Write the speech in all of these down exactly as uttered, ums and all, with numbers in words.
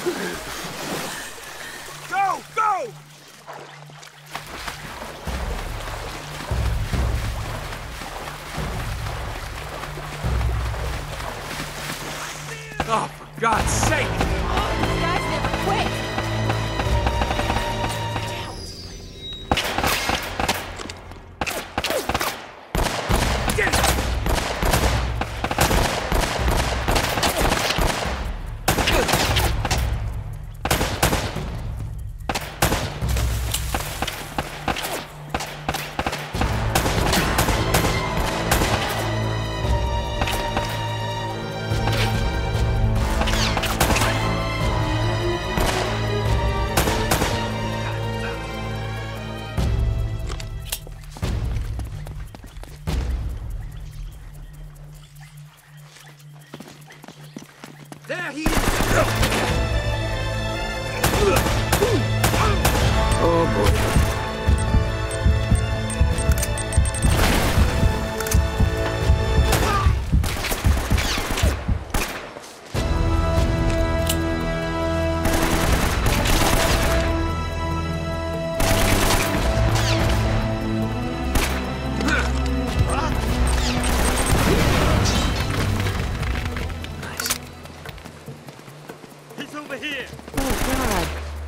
Go! Go! Oh, for God's sake! Oh, these guys never quit! There he is! Oh boy. He's over here! Oh, God.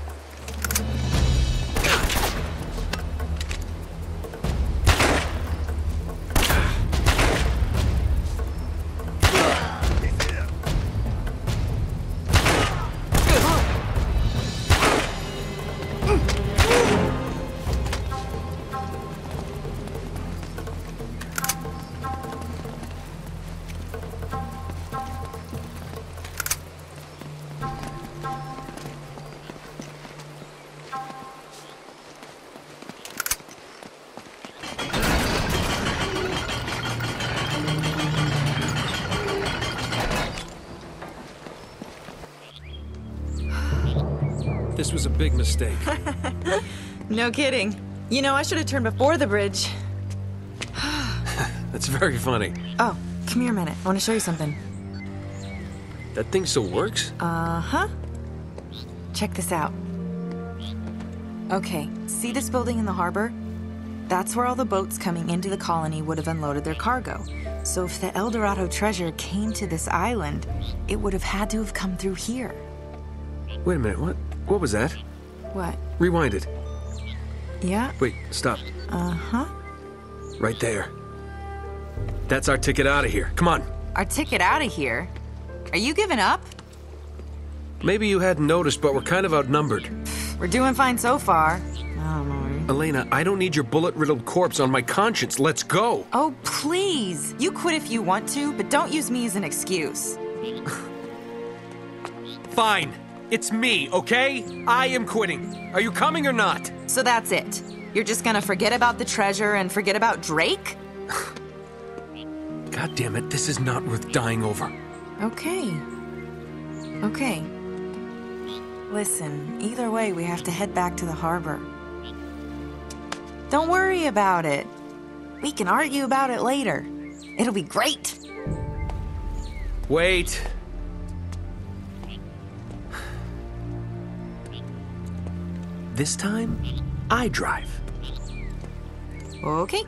This was a big mistake. No kidding. You know, I should have turned before the bridge. That's very funny. Oh, come here a minute. I want to show you something. That thing still works? Uh-huh. Check this out. Okay, see this building in the harbor? That's where all the boats coming into the colony would have unloaded their cargo. So if the El Dorado treasure came to this island, it would have had to have come through here. Wait a minute, what? What was that? What? Rewind it. Yeah? Wait, stop. Uh-huh. Right there. That's our ticket out of here. Come on. Our ticket out of here? Are you giving up? Maybe you hadn't noticed, but we're kind of outnumbered. We're doing fine so far. I don't know. Elena, I don't need your bullet-riddled corpse on my conscience. Let's go. Oh, please. You quit if you want to, but don't use me as an excuse. Fine. It's me, okay? I am quitting. Are you coming or not? So that's it. You're just gonna forget about the treasure and forget about Drake? God damn it, this is not worth dying over. Okay. Okay. Listen, either way, we have to head back to the harbor. Don't worry about it. We can argue about it later. It'll be great. Wait. This time, I drive. Okay.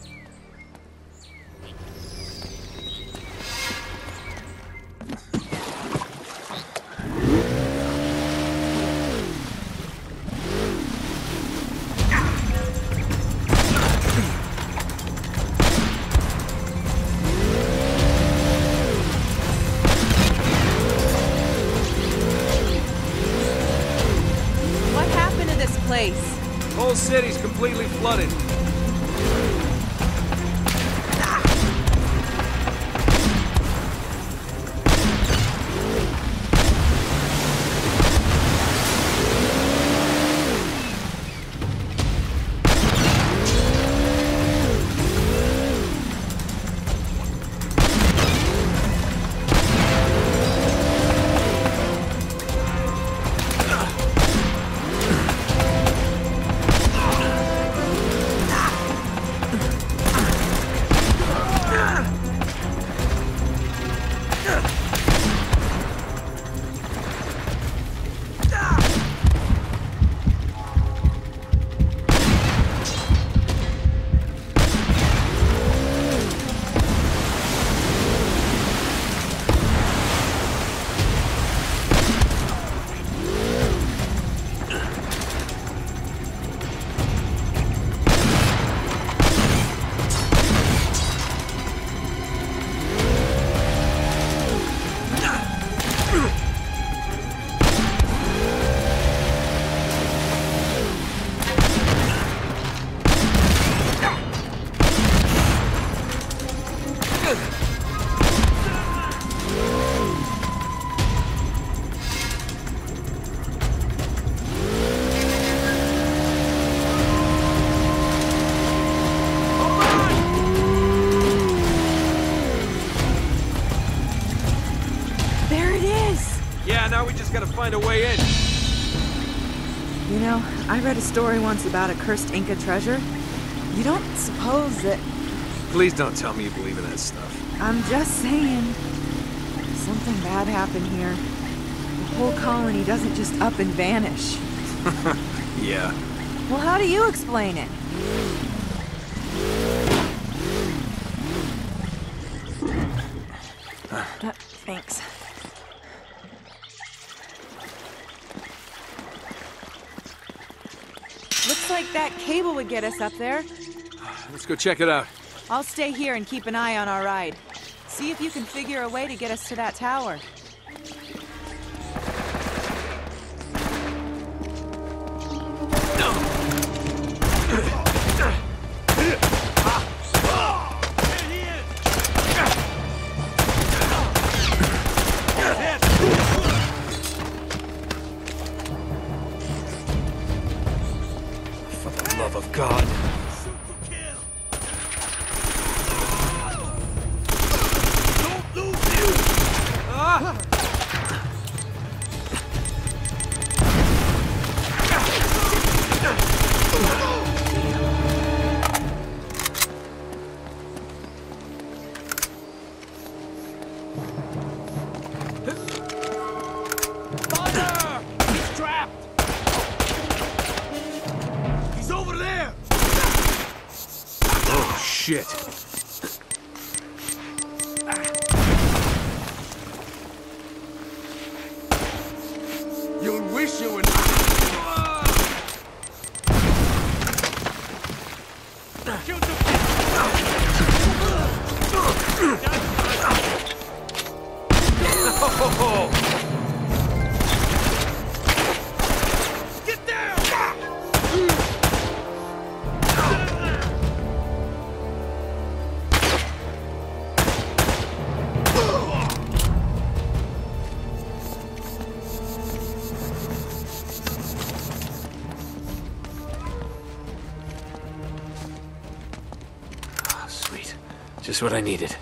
What happened to this place? Whole city's completely flooded. find a way in. You know, I read a story once about a cursed Inca treasure. You don't suppose that... Please don't tell me you believe in that stuff. I'm just saying. Something bad happened here. The whole colony doesn't just up and vanish. Yeah. Well, how do you explain it? Uh, thanks. Looks like that cable would get us up there. Let's go check it out. I'll stay here and keep an eye on our ride. See if you can figure a way to get us to that tower. For the love of God. Shit. You wish you would. Kill the Get down! Sweet. Just what I needed.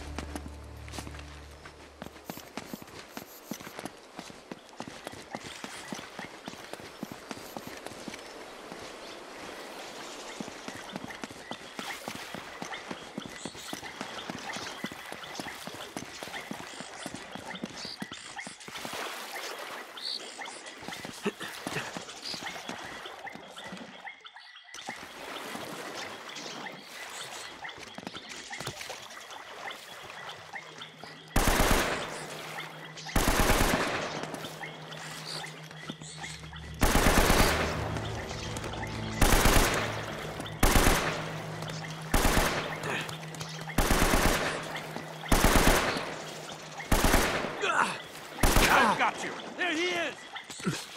Got you. There he is.